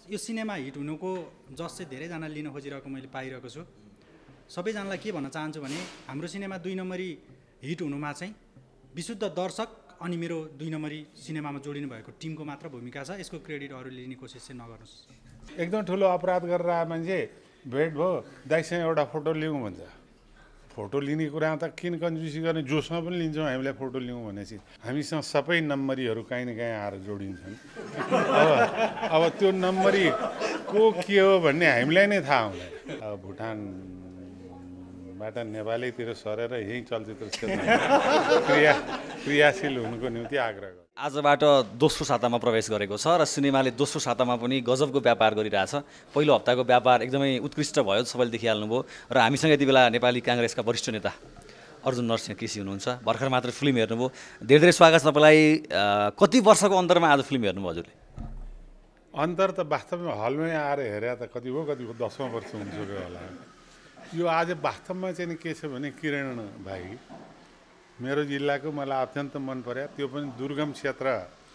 यो cinema hit हुनुको जस चाहिँ धेरैजना लिन खोजिरहेको मैले पाइरहेको छु। सबैजनालाई के भन्न चाहन्छु भने हाम्रो सिनेमा 2 नम्बरी हिट हुनुमा चाहिँ विशुद्ध दर्शक अनि मेरो 2 नम्बरी सिनेमामा जोडिनु भएको टिमको मात्र भूमिका छ। यसको क्रेडिट अरूले लिने कोसिस चाहिँ नगर्नुहोस्। एकदम ठुलो अपराध गरेर आए मान्छे भेट भयो, दाइसँग एउटा फोटो लिउँ भन्छ। फोटो लिने कुरा त किन कन्जुसी गर्ने, जोसँग पनि लिन्छौँ हामीलाई फोटो लिउँ भनेपछि। हामीसँग सबै नम्बरीहरू काहीँ न काहीँ आएर जोडिन्छन्। अब त्यो नम्बरी को के हो भन्ने हामीलाई नै थाहा हुँदैन। अब भुटानबाट नेपालैतिर सरेर यहीँ चलचित्र क्षेत्रमा क्रियाशील हुनुको निम्ति आग्रह गर्छु। आजबाट दोस्रो सातामा प्रवेश गरेको छ र सिनेमाले दोस्रो सातामा पनि गजबको व्यापार गरिरहेछ। पहिलो हप्ताको व्यापार एकदमै उत्कृष्ट भयो, सबैले देखिहाल्नुभयो। र हामीसँग यति बेला नेपाली काङ्ग्रेसका वरिष्ठ नेता अर्जुन नरसिंह केसी हुनुहुन्छ। भर्खर मात्र फिल्म हेर्नुभयो, धेरै धेरै स्वागत छ तपाईँलाई। कति वर्षको अन्तरमा आज फिल्म हेर्नुभयो हजुरले? अन्तर त वास्तवमा हलमै आएर हेरे त कति 10औं वर्ष हुन्छ होला। यो आज वास्तवमा चाहिँ के छ भने किरण भाइ मेरो जिल्लाको मलाई अत्यन्त मन पर्यो। त्यो पनि दुर्गम क्षेत्र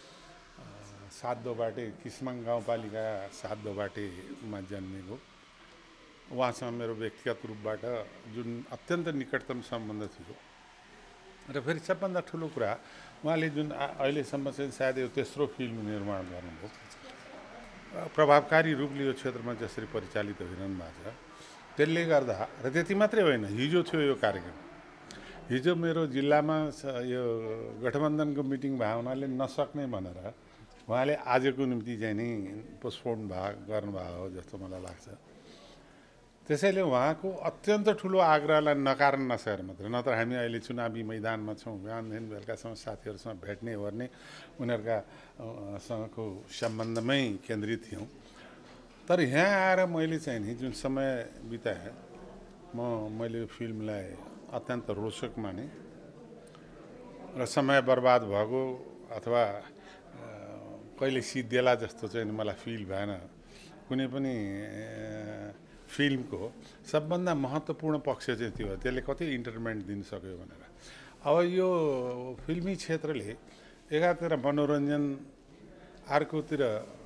7 दोबाटे किस्माङ गाउँपालिका 7 दोबाटेमा जन्मेको। उहाँसँग मेरो व्यक्तिगत रूपबाट जुन अत्यन्त निकटतम सम्बन्ध थियो। र फेरि सबभन्दा ठुलो कुरा उहाँले जुन अहिलेसम्म चाहिँ सायद यो तेस्रो फिल्म निर्माण गर्नुभयो, प्रभावकारी रूपले यो क्षेत्रमा जसरी परिचालित भइरहनु भएको छ त्यसले गर्दा। र त्यति मात्रै होइन, हिजो थियो यो कार्यक्रम। हिजो मेरो जिल्लामा यो गठबन्धनको मिटिङ भएको हुनाले नसक्ने भनेर उहाँले आजको निम्ति चाहिँ नि पोस्टपोन गर्नुभएको हो जस्तो मलाई लाग्छ। त्यसैले उहाँको अत्यन्त ठुलो आग्रहलाई नकार्न नसकेर मात्र, नत्र हामी अहिले चुनावी मैदानमा छौँ, बिहानदेखि बेलुकासम्म साथीहरूसँग भेट्ने ओर्ने उनीहरूका सँगको सम्बन्धमै केन्द्रित थियौँ। तर यहाँ आएर मैले चाहिँ नि जुन समय बिताएँ, मैले यो फिल्मलाई अत्यन्त रोचक माने र समय बर्बाद भएको अथवा कहिले सिद्धिएला जस्तो चाहिँ मलाई फिल भएन। कुनै पनि फिल्मको सबभन्दा महत्त्वपूर्ण पक्ष चाहिँ त्यो हो, त्यसले कति इन्टरटेनमेन्ट दिन सक्यो भनेर। अब यो फिल्मी क्षेत्रले एकातिर मनोरञ्जन, अर्कोतिर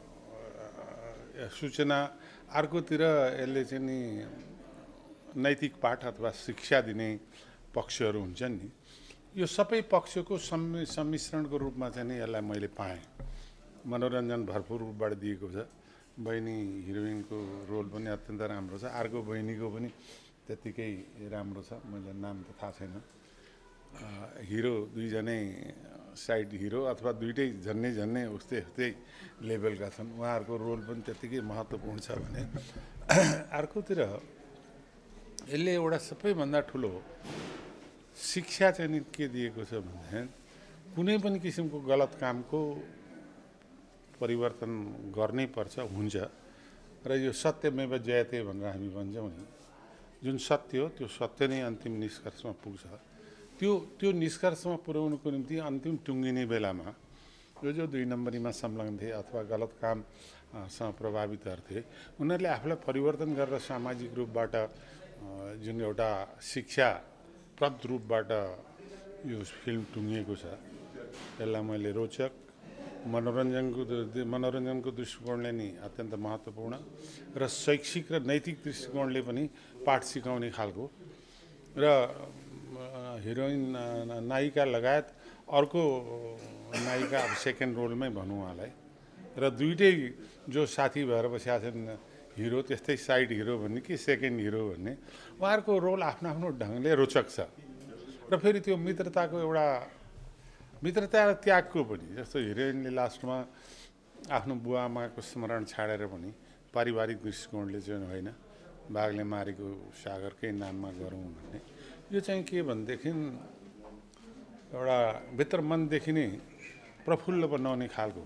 सूचना, अर्कोतिर यसले चाहिँ नि नैतिक पाठ अथवा शिक्षा दिने पक्षहरू हुन्छन् नि, यो सबै पक्षको सम्मिश्रणको रूपमा चाहिँ नि यसलाई मैले पाएँ। मनोरञ्जन भरपुर रूपबाट दिएको छ। बहिनी हिरोइनको रोल पनि अत्यन्त राम्रो छ, अर्को बहिनीको पनि त्यत्तिकै राम्रो छ, मैले नाम त थाहा छैन। हिरो दुईजनै साइड हिरो अथवा दुइटै झन्नै उस्तै लेभलका छन्। उहाँहरूको रोल पनि त्यत्तिकै महत्त्वपूर्ण छ भने अर्कोतिर यसले एउटा सबैभन्दा ठुलो शिक्षा चाहिँ नि के दिएको छ भने कुनै पनि किसिमको गलत कामको परिवर्तन गर्नै पर्छ, हुन्छ। र यो सत्यमेव जयते भनेर हामी भन्छौँ नि, जुन सत्य हो त्यो सत्य नै अन्तिम निष्कर्षमा पुग्छ। त्यो निष्कर्षमा पुर्याउनुको निम्ति अन्तिम टुङ्गिने बेलामा यो जो 2 नम्बरीमा संलग्न थिए अथवा गलत कामसँग प्रभावितहरू थिए, उनीहरूले आफूलाई परिवर्तन गरेर सामाजिक रूपबाट जुन एउटा शिक्षाप्रद रूपबाट यो फिल्म टुङ्गिएको छ, त्यसलाई मैले रोचक, मनोरञ्जनको दृष्टिकोणले नि अत्यन्त महत्त्वपूर्ण र शैक्षिक र नैतिक दृष्टिकोणले पनि पाठ सिकाउने खालको र हिरोइन नायिका लगायत अर्को नायिका अब सेकेन्ड रोलमै भनौँ उहाँलाई, र दुइटै जो साथी भएर बसेका छन्, हिरो त्यस्तै साइड हिरो भन्ने कि सेकेन्ड हिरो भन्ने, उहाँहरूको रोल आफ्नो आफ्नो ढङ्गले रोचक छ। र फेरि त्यो मित्रताको एउटा मित्रता र त्यागको पनि, जस्तो हिरोइनले लास्टमा आफ्नो बुवा आमाको स्मरण छाडेर पनि पारिवारिक दृष्टिकोणले चाहिँ होइन, बाघले मारेको सागरकै नाममा गरौँ भन्ने, यो चाहिँ के भनेदेखि एउटा भित्र मनदेखि नै प्रफुल्ल बनाउने खालको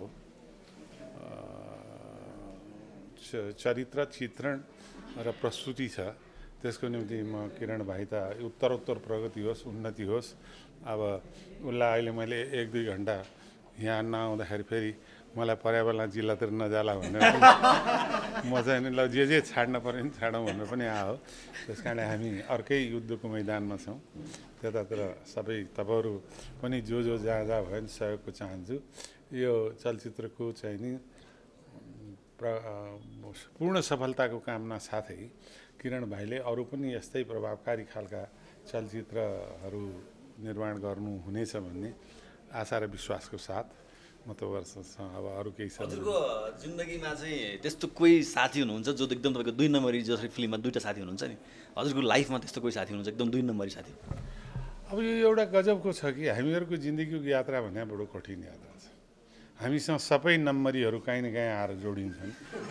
चरित्र, चित्रण र प्रस्तुति छ। त्यसको निम्ति म किरण भाइ त उत्तरोत्तर प्रगति होस्, उन्नति होस्। अब उसलाई अहिले मैले 1-2 घन्टा यहाँ नआउँदाखेरि फेरि मलाई पर्यावरण जिल्लातिर नजाला भनेर म चाहिँ नि ल जे छाड्न पऱ्यो नि छाडौँ भनेर पनि आयो। त्यस कारणले हामी अर्कै युद्धको मैदानमा छौँ। त्यतातिर सबै तपाईँहरू पनि जो जहाँ भयो नि सहयोगको चाहन्छु। यो चलचित्रको चाहिँ नि पूर्ण सफलताको कामना साथै किरण भाइले अरू पनि यस्तै प्रभावकारी खालका चलचित्रहरू निर्माण गर्नुहुनेछ भन्ने आशा र विश्वासको साथ म त अब अरू केही छ हजुरको जिन्दगीमा चाहिँ त्यस्तो कोही साथी हुनुहुन्छ जो एकदम तपाईँको 2 नम्बरी जसरी फिल्ममा 2टा साथी हुनुहुन्छ नि हजुरको लाइफमा त्यस्तो कोही साथी हुनुहुन्छ एकदम 2 नम्बरी साथी? अब यो एउटा गजबको छ कि हामीहरूको जिन्दगीको यात्रा भने बडो कठिन यात्रा छ। हामीसँग सबै नम्बरीहरू काहीँ न काहीँ आएर जोडिन्छन्।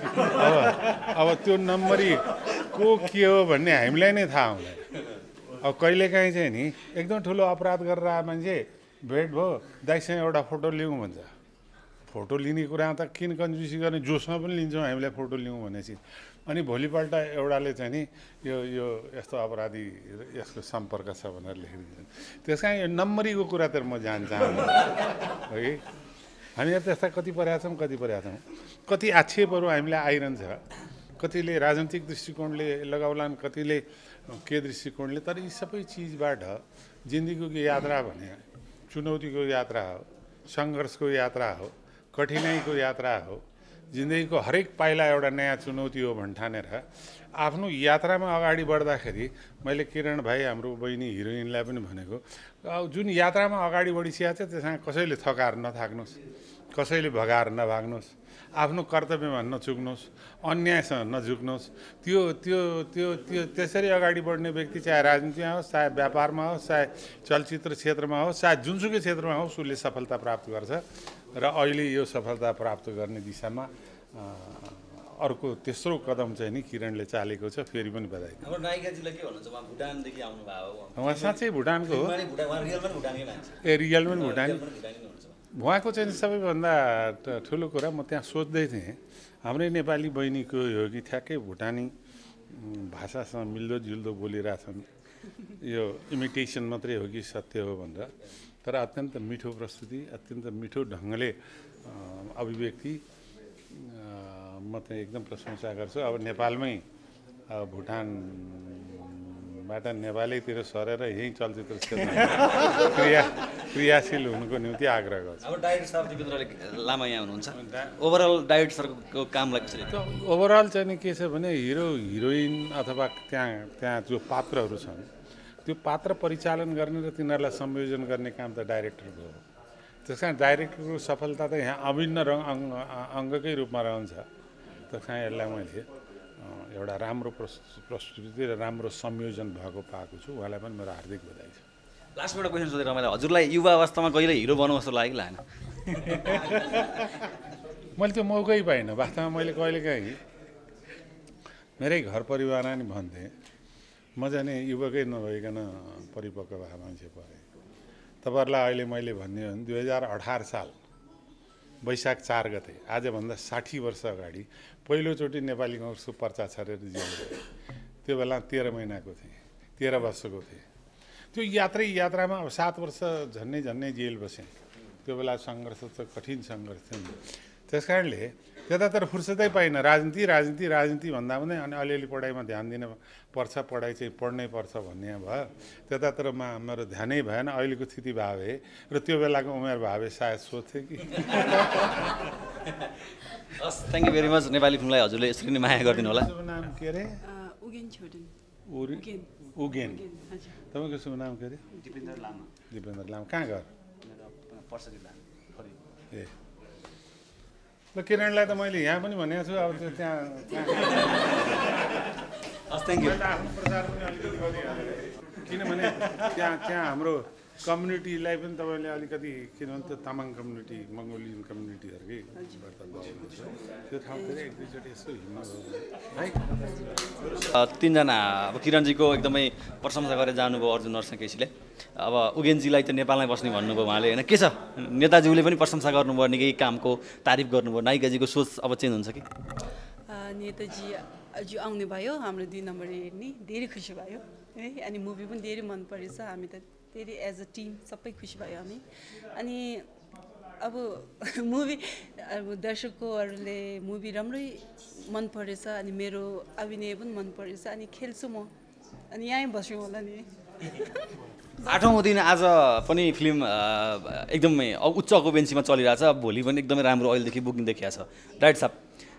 अब त्यो नम्बरी को के हो भन्ने हामीलाई नै थाहा हुँदैन। अब कहिलेकाहीँ चाहिँ नि एकदम ठुलो अपराध गरेर आए मान्छे भेट भयो, दाइसँग एउटा फोटो लिउँ भन्छ। फोटो लिने कुरा त किन कन्जुसी गर्ने, जोसँग पनि लिन्छौँ हामीलाई फोटो लिउँ भनेपछि। अनि भोलिपल्ट एउटाले चाहिँ नि यो यस्तो अपराधी यसको सम्पर्क छ भनेर लेखिदिन्छन्। त्यस कारण यो नम्बरीको कुरातिर म जान चाहन्छु हो कि हामीहरू त्यस्ता कति परेका छौँ कति आक्षेपहरू हामीलाई आइरहन्छ। कतिले राजनीतिक दृष्टिकोणले लगाउलान्, कतिले के दृष्टिकोणले। तर यी सबै चिजबाट जिन्दगीको यात्रा भने चुनौतीको यात्रा हो, सङ्घर्षको यात्रा हो, कठिनाइको यात्रा हो। जिन्दगीको हरेक पाइला एउटा नयाँ चुनौती हो भन्ठानेर आफ्नो यात्रामा अगाडि बढ्दाखेरि मैले किरण भाइ हाम्रो बहिनी हिरोइनलाई पनि भनेको, जुन यात्रामा अगाडि बढिसकेको छ त्यसमा कसैले थकाएर नथाक्नुहोस्, कसैले भगाएर नभाग्नुहोस्, आफ्नो कर्तव्यमा नचुक्नुहोस्, अन्यायसँग नझुक्नुहोस्। त्यो त्यो त्यो त्यो त्यसरी अगाडि बढ्ने व्यक्ति चाहे राजनीतिमा होस्, चाहे व्यापारमा होस्, चाहे चलचित्र क्षेत्रमा होस्, चाहे जुनसुकै क्षेत्रमा होस्, उसले सफलता प्राप्त गर्छ। र अहिले यो सफलता प्राप्त गर्ने दिशामा अर्को तेस्रो कदम चाहिँ नि किरणले चालेको छ। फेरि पनि बधाई। हाम्रो नायिकाजीलाई के भन्नुहुन्छ? उहाँ भुटानदेखि आउनुभयो हो, उहाँ साँच्चै भुटानको हो? रियल पनि भुटानी। उहाँको चाहिँ सबैभन्दा ठुलो कुरा म त्यहाँ सोच्दै थिएँ, हाम्रै नेपाली बहिनीको हो कि ठ्याक्कै भुटानी भाषासँग मिल्दोजुल्दो बोलिरहेछन्, यो इमिटेसन मात्रै हो कि सत्य हो भनेर। तर अत्यन्त मिठो प्रस्तुति, अत्यन्त मिठो ढङ्गले अभिव्यक्ति, म त एकदम प्रशंसा गर्छु। अब नेपालमै भुटानबाट नेपालैतिर सरेर यहीँ चलचित्र क्षेत्रमा क्रियाशील हुनुको निम्ति आग्रह गर्छु। अब डाइरेक्टर सर दिपेन्द्र लामा यहाँ हुनुहुन्छ, ओभरअल डाइरेक्टर सरको कामलाई कसरी? ओभरअल चाहिँ नि के छ भने हिरो हिरोइन अथवा त्यहाँ जो पात्रहरू छन् त्यो पात्र परिचालन गर्ने र तिनीहरूलाई संयोजन गर्ने काम त डाइरेक्टरको हो। त्यस कारण डाइरेक्टरको सफलता त यहाँ अभिन्न अङ्गकै रूपमा रहन्छ। त्यस कारण यसलाई मैले एउटा राम्रो प्रस्तुति र राम्रो संयोजन भएको पाएको छु। उहाँलाई पनि मेरो हार्दिक बधाई छ। लास्टबाट क्वेसन सोधेर मैले हजुरलाई युवा अवस्थामा कहिले हिरो बनाउँ जस्तो लाग्यो लागेन? मैले त्यो मौकै पाइनँ। वास्तवमा मैले कहिलेकाहीँ मेरै घर परिवारमा नि भन्थेँ, म चाहिँ नि युवकै नभइकन परिपक्व भएको मान्छे परेँ। तपाईँहरूलाई अहिले मैले भन्ने हो भने 2018 साल वैशाख 4 गते, आजभन्दा 60 वर्ष अगाडि पहिलोचोटि नेपाली काङ्ग्रेसको पर्चा छरेर जेल गएँ। त्यो बेला 13 महिनाको थिएँ, 13 वर्षको थिएँ। त्यो यात्रामा अब 7 वर्ष झन्नै जेल बसेँ। त्यो बेला सङ्घर्ष त कठिन सङ्घर्ष थियो नि। त्यस कारणले त्यतातिर फुर्सदै पाइनँ। राजनीति भन्दा पनि अनि अलिअलि पढाइमा ध्यान दिन पर्छ, पढाइ चाहिँ पढ्नै पर्छ भन्ने भयो। त्यतातिरमा मेरो ध्यानै भएन। अहिलेको स्थिति भावे र त्यो बेलाको उमेर भावे सायद सोध्थेँ कि। हस्, thank you very much. Nepali फिल्मलाई हजुरले यसरी नै माया गरिदिनु होला। शुभ नाम के अरे? उगेन छोडेन। उगेन। तपाईँको शुभ नाम के अरे? दिपेन्द्र लामा। दिपेन्द्र लामा। कहाँ घर? पर्सा जिल्ला। ए ल, किरणलाई त मैले यहाँ पनि भनेको छु। अब त्यो त्यहाँ हस्, थ्याङ्क यू। आफ्नो प्रचार पनि अलिकति गरिहालेँ, किनभने त्यहाँ हाम्रो कम्युनिटीलाई पनि तपाईँले अलिकति, किनभने त्यो तामाङ कम्युनिटी, मङ्गोलियन कम्युनिटीहरूकै त्यो ठाउँतिर एक दुईचोटि यसो हिँड्नु है। तिनजना अब किरणजीको एकदमै प्रशंसा गरेर जानुभयो अर्जुन नरसिंह केसीले। अब उगेनजीलाई त नेपालमै बस्ने भन्नुभयो उहाँले, होइन? के छ, नेताजीले पनि प्रशंसा गर्नुभयो, निकै कामको तारिफ गर्नुभयो। नायिकाजीको सोच अब चेन्ज हुन्छ कि? नेताजी अझै आउने भयो, हाम्रो 2 नम्बर हेर्ने धेरै खुसी भयो है। अनि मुभी पनि धेरै मन परेछ। हामी त धेरै एज अ टिम सबै खुसी भयो हामी। अनि अब मुभी अब दर्शकहरूले मुभी राम्रै मन परेछ, अनि मेरो अभिनय पनि मन परेछ। अनि खेल्छु म, अनि यहीँ बस्यो होला नि। 8औँ दिन आज पनि फिल्म एकदमै उच्च अकुपेन्सीमा चलिरहेछ। भोलि पनि एकदमै राम्रो अहिलेदेखि बुकिङ देखिएको छ। डाइरेक्टर साहब,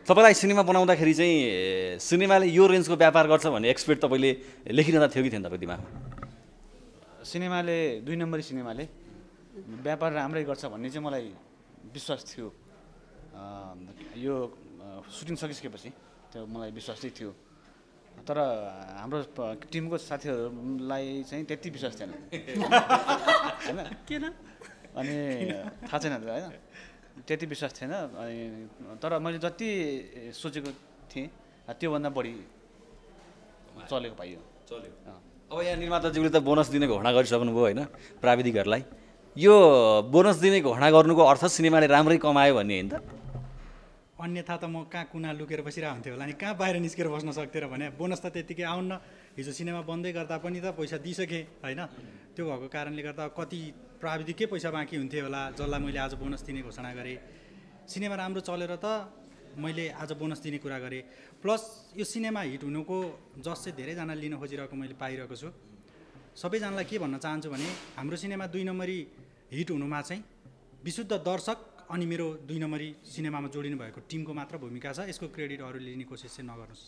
तपाईँलाई सिनेमा बनाउँदाखेरि चाहिँ सिनेमाले यो रेन्जको व्यापार गर्छ भन्ने एक्सपेक्ट तपाईँले लेखिरहँदा थियो कि थिएन तपाईँ दिमागमा? सिनेमाले 2 नम्बरी सिनेमाले व्यापार राम्रै गर्छ भन्ने चाहिँ मलाई विश्वास थियो। यो सुटिङ सकिसकेपछि त्यो मलाई विश्वास चाहिँ थियो, तर हाम्रो टिमको साथीहरूलाई चाहिँ त्यति विश्वास थिएन होइन, किन? अनि थाहा छैन होइन, त्यति विश्वास थिएन। अनि तर मैले जति सोचेको थिएँ त्योभन्दा बढी चलेको पाइयो। अब यहाँ निर्माताज्यूले त बोनस दिने घोषणा गरिसक्नुभयो होइन प्राविधिकहरूलाई, यो बोनस दिने घोषणा गर्नुको अर्थ सिनेमाले राम्रै कमायो भन्ने होइन त? अन्यथा त म कहाँ कुना लुकेर बसिरहेको हुन्थ्यो होला नि, कहाँ बाहिर निस्केर बस्न सक्थेँ र भने बोनस त त्यत्तिकै आउन्न। हिजो सिनेमा बन्दै गर्दा पनि त पैसा दिइसकेँ होइन, त्यो भएको कारणले गर्दा कति प्राविधिकै पैसा बाँकी हुन्थ्यो होला जसलाई मैले आज बोनस दिने घोषणा गरेँ। सिनेमा राम्रो चलेर त मैले आज बोनस दिने कुरा गरेँ। प्लस यो सिनेमा हिट हुनुको जस चाहिँ धेरैजना लिन खोजिरहेको मैले पाइरहेको छु। सबैजनालाई के भन्न चाहन्छु भने हाम्रो सिनेमा 2 नम्बरी हिट हुनुमा चाहिँ विशुद्ध दर्शक अनि मेरो 2 नम्बरी सिनेमामा जोडिनु भएको टिमको मात्र भूमिका छ। यसको क्रेडिट अरूले लिने कोसिस चाहिँ नगर्नुहोस्।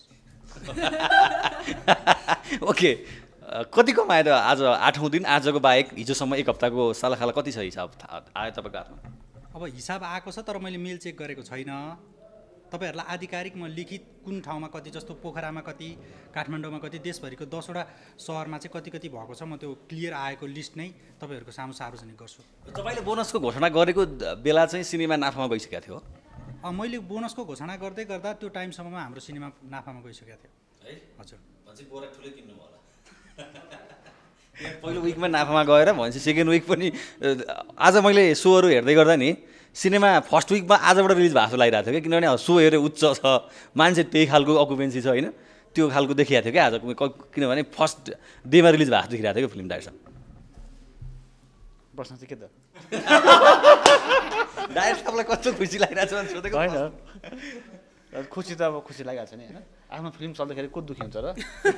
ओके, कति कमायो त आज 8औं दिन आजको बाहेक हिजोसम्म 1 हप्ताको सालाखाला कति छ हिसाब आयो तपाईँको हातमा? अब हिसाब आएको छ तर मैले मेल चेक गरेको छैन। तपाईँहरूलाई आधिकारिक म लिखित कुन ठाउँमा कति, जस्तो पोखरामा कति, काठमाडौँमा कति, देशभरिको 10वटा सहरमा चाहिँ कति कति भएको छ, म त्यो क्लियर आएको लिस्ट नै तपाईँहरूको सामु सार्वजनिक गर्छु। तपाईँले बोनसको घोषणा गरेको बेला चाहिँ सिनेमा नाफामा गइसकेको थियो? मैले बोनसको घोषणा गर्दै गर्दा त्यो टाइमसम्ममा हाम्रो सिनेमा नाफामा गइसकेको थियो है। हजुर, ठुलै किन्नु होला पहिलो विकमा नाफामा गएर भनेपछि सेकेन्ड विक पनि आज मैले सोहरू हेर्दै गर्दा नि सिनेमा फर्स्ट विकमा आजबाट रिलिज भएको जस्तो लागिरहेको थियो कि, किनभने सो हेऱ्यो उच्च छ, मान्छे त्यही खालको अकुपेन्सी छ होइन, त्यो खालको देखिएको थियो क्या आज, किनभने फर्स्ट डेमा रिलिज भएको देखिरहेको थियो कि फिल्म डाइरेक्टर प्रश्न चाहिँ के त डाइरेक्ट साहबलाई कस्तो खुसी लागिरहेको छ भने सोधेको होइन। खुसी त अब खुसी लागिरहेको छ नि होइन, आफ्नो फिल्म चल्दाखेरि को दुःखी हुन्छ र?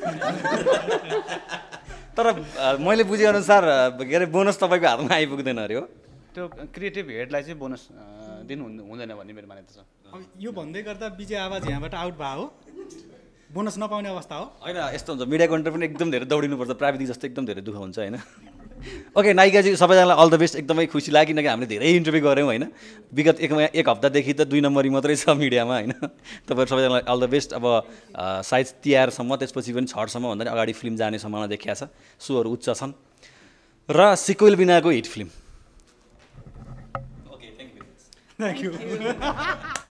तर मैले बुझेअनुसार के अरे बोनस तपाईँको हातमा आइपुग्दैन अरे हो? त्यो क्रिएटिभ हेडलाई चाहिँ बोनस दिनु हुँदैन भन्ने मेरो मान्यता छ। अब यो भन्दै गर्दा विजय आवाज यहाँबाट आउट भयो हो, बोनस नपाउने अवस्था हो होइन? यस्तो हुन्छ, मिडिया कन्टेन्ट पनि एकदम धेरै दौडिनुपर्छ, प्राविधिक जस्तो एकदम धेरै दुःख हुन्छ होइन। ओके नायिकाजी, सबैजनालाई अल द बेस्ट, एकदमै खुसी लाग्यो किनकि हामीले धेरै इन्टरभ्यू गऱ्यौँ होइन, विगत 1 हप्तादेखि त 2 नम्बरी मात्रै छ मिडियामा होइन। तपाईँहरू सबैजनालाई अल द बेस्ट। अब सायद तिहारसम्म त्यसपछि पनि छठसम्म भन्दा नि अगाडि फिल्म जाने सम्भावना देखिया छ, सोहरू उच्च छन् र सिक्वेल बिनाको हिट फिल्म। Thank you.